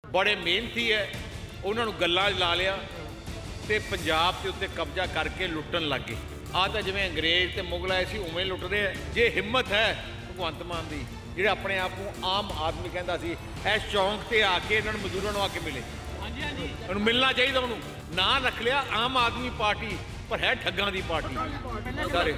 बड़े मेहनती है, उन्होंने गल्लां ला लिया तो पंजाब के उत्ते कब्जा करके लुट्टन लग गए। आ तो जिवें अंग्रेज ते मुगल आए सी उवें लुट रहे हैं। जे हिम्मत है भगवंत मान दी ਜਿਹੜਾ ਆਪਣੇ ਆਪ ਨੂੰ ਆਮ ਆਦਮੀ ਕਹਿੰਦਾ ਸੀ, ਇਸ ਚੌਂਕ ਤੇ ਆ ਕੇ ਇਹਨਾਂ ਨੂੰ ਮਜ਼ਦੂਰਾਂ ਨੂੰ ਆ ਕੇ ਮਿਲੇ। ਹਾਂਜੀ ਹਾਂਜੀ, ਉਹਨੂੰ ਮਿਲਣਾ ਚਾਹੀਦਾ। ਉਹਨੂੰ ਨਾਂ ਰੱਖ ਲਿਆ ਆਮ ਆਦਮੀ ਪਾਰਟੀ, ਪਰ ਹੈ ਠੱਗਾਂ ਦੀ ਪਾਰਟੀ ਸਾਰੇ।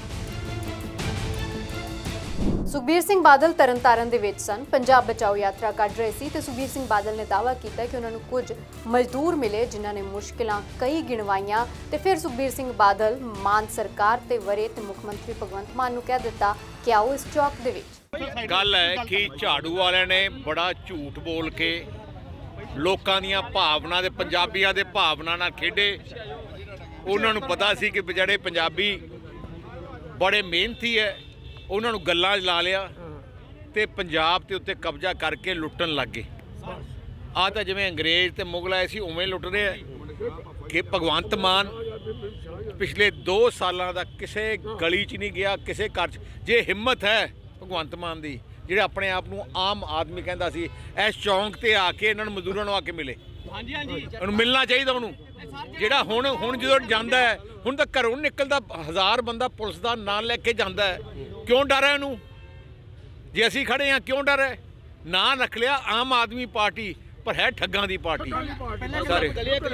ਸੁਖਬੀਰ ਸਿੰਘ ਬਾਦਲ ਤਰਨਤਾਰਨ ਦੇ ਵਿੱਚ ਸਨ, ਪੰਜਾਬ ਬਚਾਓ ਯਾਤਰਾ ਕੱਢ ਰਹੇ ਸੀ ਤੇ ਸੁਖਬੀਰ ਸਿੰਘ ਬਾਦਲ ਨੇ ਦਾਅਵਾ ਕੀਤਾ ਕਿ ਉਹਨਾਂ ਨੂੰ ਕੁਝ ਮਜ਼ਦੂਰ ਮਿਲੇ ਜਿਨ੍ਹਾਂ ਨੇ ਮੁਸ਼ਕਿਲਾਂ ਕਈ ਗਿਣਵਾਈਆਂ ਤੇ ਫਿਰ ਸੁਖਬੀਰ ਸਿੰਘ ਬਾਦਲ ਮਾਨ ਸਰਕਾਰ ਤੇ ਵਰੇ ਤੇ ਮੁੱਖ ਮੰਤਰੀ ਭਗਵੰਤ ਮਾਨ ਨੂੰ ਕਹਿ ਦਿੱਤਾ ਕਿ ਆਓ ਇਸ ਚੌਕ ਦੇ ਵਿੱਚ। ਗੱਲ ਹੈ ਕਿ ਝਾੜੂ ਵਾਲਿਆਂ ਨੇ ਬੜਾ ਝੂਠ ਬੋਲ ਕੇ ਲੋਕਾਂ ਦੀਆਂ ਭਾਵਨਾ ਦੇ, ਪੰਜਾਬੀਆਂ ਦੇ ਭਾਵਨਾ ਨਾਲ ਖੇਡੇ। ਉਹਨਾਂ ਨੂੰ ਪਤਾ ਸੀ ਕਿ ਜਿਹੜੇ ਪੰਜਾਬੀ ਬੜੇ ਮਿਹਨਤੀ ਹੈ, ਉਹਨਾਂ ਨੂੰ ਗੱਲਾਂ ਲਾ ਲਿਆ ਤੇ ਪੰਜਾਬ ਦੇ ਉੱਤੇ ਕਬਜ਼ਾ ਕਰਕੇ ਲੁੱਟਣ ਲੱਗ ਗਏ। ਆ ਤਾਂ ਜਿਵੇਂ ਅੰਗਰੇਜ਼ ਤੇ ਮੁਗਲ ਆਏ ਸੀ ਉਵੇਂ ਲੁੱਟ ਰਹੇ ਆ ਕਿ ਭਗਵੰਤ ਮਾਨ ਪਿਛਲੇ 2 ਸਾਲਾਂ ਦਾ ਕਿਸੇ ਗਲੀ 'ਚ ਨਹੀਂ ਗਿਆ, ਕਿਸੇ ਘਰ 'ਚ। ਜੇ ਹਿੰਮਤ ਹੈ ਭਗਵੰਤ ਮਾਨ ਦੀ, ਜਿਹੜੇ ਆਪਣੇ ਆਪ ਨੂੰ ਆਮ ਆਦਮੀ ਕਹਿੰਦਾ ਸੀ, ਇਸ ਚੌਂਕ ਤੇ ਆ ਕੇ ਇਹਨਾਂ ਨੂੰ ਮਜ਼ਦੂਰਾਂ ਨੂੰ ਆ ਕੇ ਮਿਲੇ। ਹਾਂਜੀ ਹਾਂਜੀ, ਉਹਨੂੰ ਮਿਲਣਾ ਚਾਹੀਦਾ। ਉਹਨੂੰ ਜਿਹੜਾ ਹੁਣ ਜਦੋਂ ਜਾਂਦਾ ਹੈ, ਹੁਣ ਤਾਂ ਘਰੋਂ ਨਿਕਲਦਾ 1000 ਬੰਦਾ ਪੁਲਿਸ ਦਾ ਨਾਂ ਲੈ ਕੇ ਜਾਂਦਾ ਹੈ। ਕਿਉਂ ਡਰ ਹੈ ਇਹਨੂੰ? ਜੇ ਅਸੀਂ ਖੜੇ ਹਾਂ ਕਿਉਂ ਡਰ ਹੈ? ਨਾਂ ਰੱਖ ਲਿਆ ਆਮ ਆਦਮੀ ਪਾਰਟੀ, ਪਰ ਹੈ ਠੱਗਾਂ ਦੀ ਪਾਰਟੀ ਸਾਰੇ।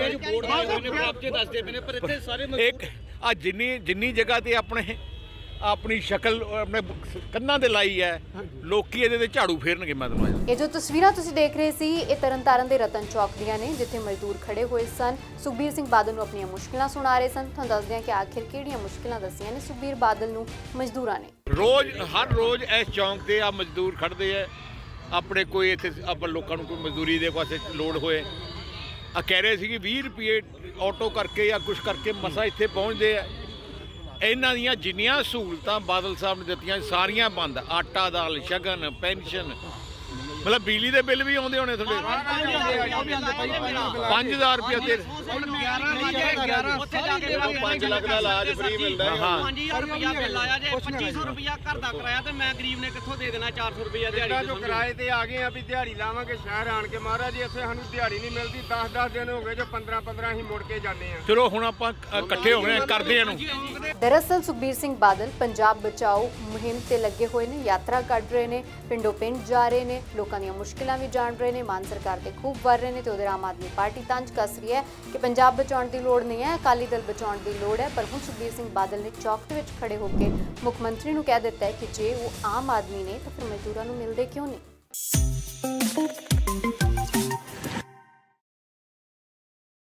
ਇੱਕ ਆ ਜਿੰਨੀ ਜਗ੍ਹਾ ਤੇ ਆਪਣੀ ਸ਼ਕਲ ਆਪਣੇ ਕੰਨਾਂ ਤੇ ਲਾਈ ਹੈ, ਲੋਕੀ ਇਹਦੇ ਤੇ ਝਾੜੂ ਫੇਰਨਗੇ। ਮੈਂ ਤੁਹਾਨੂੰ ਇਹ ਜੋ ਤਸਵੀਰਾਂ ਤੁਸੀਂ ਦੇਖ ਰਹੇ ਸੀ, ਇਹ ਤਰਨਤਾਰਨ ਦੇ ਰਤਨ ਚੌਕ ਦੀਆਂ ਨੇ, ਜਿੱਥੇ ਮਜ਼ਦੂਰ ਖੜੇ ਹੋਏ ਸਨ, ਸੁਖਬੀਰ ਸਿੰਘ ਬਾਦਲ ਨੂੰ ਆਪਣੀਆਂ ਮੁਸ਼ਕਿਲਾਂ ਸੁਣਾ ਰਹੇ ਸਨ। ਤੁਹਾਨੂੰ ਦੱਸਦੇ ਹਾਂ ਕਿ ਆਖਿਰ ਕਿਹੜੀਆਂ ਮੁਸ਼ਕਿਲਾਂ ਦੱਸੀਆਂ ਨੇ ਸੁਖਬੀਰ ਬਾਦਲ ਨੂੰ ਮਜ਼ਦੂਰਾਂ ਨੇ। ਹਰ ਰੋਜ਼ ਇਸ ਚੌਂਕ ਤੇ ਆ ਮਜ਼ਦੂਰ ਖੜਦੇ ਆ ਆਪਣੇ, ਕੋਈ ਇੱਥੇ ਆਪਾਂ ਲੋਕਾਂ ਨੂੰ ਕੋਈ ਮਜ਼ਦੂਰੀ ਦੇ ਪਾਸੇ ਲੋੜ ਹੋਏ। ਆ ਕਹਿ ਰਹੇ ਸੀ ਕਿ 20 ਰੁਪਏ ਆਟੋ ਕਰਕੇ ਜਾਂ ਕੁਛ ਕਰਕੇ ਮਸਾ ਇੱਥੇ ਪਹੁੰਚਦੇ ਆ। ਇਹਨਾਂ ਦੀਆਂ ਜਿੰਨੀਆਂ ਸਹੂਲਤਾਂ ਬਾਦਲ ਸਾਹਿਬ ਨੇ ਦਿੱਤੀਆਂ ਸਾਰੀਆਂ ਬੰਦ। ਆਟਾ, ਦਾਲ, ਸ਼ਗਨ, ਪੈਨਸ਼ਨ, ਮਤਲਬ ਬਿਜਲੀ ਦੇ ਬਿੱਲ ਵੀ ਆਉਂਦੇ ਹੋਣੇ ਤੁਹਾਡੇ 5000 ਰੁਪਏ ਤੇ 5 ਲੱਖ ਦਾ ਇਲਾਜ ਫ੍ਰੀ ਮਿਲਦਾ। 5000 ਰੁਪਇਆ ਬਿੱਲ ਆਇਆ ਜੇ 2500 ਰੁਪਇਆ ਘਰ ਦਾ ਕਿਰਾਇਆ, ਤੇ ਮੈਂ ਗਰੀਬ ਨੇ ਕਿੱਥੋਂ ਦੇ ਦੇਣਾ 400 ਰੁਪਇਆ ਦਿਹਾੜੀ ਜੋ ਕਿਰਾਏ ਤੇ ਆ ਗਏ ਆ ਵੀ ਦਿਹਾੜੀ ਲਾਵਾਂਗੇ ਸ਼ਹਿਰ ਆਣ ਕੇ। ਮਹਾਰਾਜ ਜੀ ਇੱਥੇ ਸਾਨੂੰ ਦਿਹਾੜੀ ਨਹੀਂ ਮਿਲਦੀ, 10-10 ਦਿਨ ਹੋ ਗਏ ਜੋ 15-15 ਅਸੀਂ ਮੁੜ ਕੇ ਜਾਂਦੇ ਆ। ਚਲੋ ਹੁਣ ਆਪਾਂ ਇਕੱਠੇ ਹੋ ਗਏ ਕਰਦੇ ਇਹਨੂੰ। ਦਰਅਸਲ ਸੁਖਬੀਰ ਸਿੰਘ ਬਾਦਲ ਪੰਜਾਬ ਬਚਾਓ ਮੁਹਿੰਮ ਤੇ ਲੱਗੇ ਹੋਏ ਨੇ, ਯਾਤਰਾ ਕੱਢ ਰਹੇ ਨੇ, ਪਿੰਡੋਂ ਪਿੰਡ ਜਾ ਰਹੇ ਨੇ, ਲੋਕਾਂ ਦੀਆਂ ਮੁਸ਼ਕਿਲਾਂ ਵੀ ਜਾਣ ਰਹੇ ਨੇ, ਮਾਨ ਸਰਕਾਰ ਤੇ ਖੂਬ ਵਰ ਰਹੇ ਨੇ ਤੇ ਉਧਰ ਆਮ ਆਦਮੀ ਪਾਰਟੀ ਤੰਜ ਕੱਸ ਰਹੀ ਹੈ ਕਿ ਪੰਜਾਬ ਬਚਾਉਣ ਦੀ ਲੋੜ ਨਹੀਂ ਹੈ, ਅਕਾਲੀ ਦਲ ਬਚਾਉਣ ਦੀ ਲੋੜ ਹੈ। ਪਰ ਹੁਣ ਸੁਖਬੀਰ ਸਿੰਘ ਬਾਦਲ ਨੇ ਚੌਕ ਦੇ ਵਿੱਚ ਖੜੇ ਹੋ ਕੇ ਮੁੱਖ ਮੰਤਰੀ ਨੂੰ ਕਹਿ ਦਿੱਤਾ ਹੈ ਕਿ ਜੇ ਉਹ ਆਮ ਆਦਮੀ ਨੇ ਤਾਂ ਫਿਰ ਮਜ਼ਦੂਰਾਂ ਨੂੰ ਮਿਲਦੇ ਕਿਉਂ ਨਹੀਂ।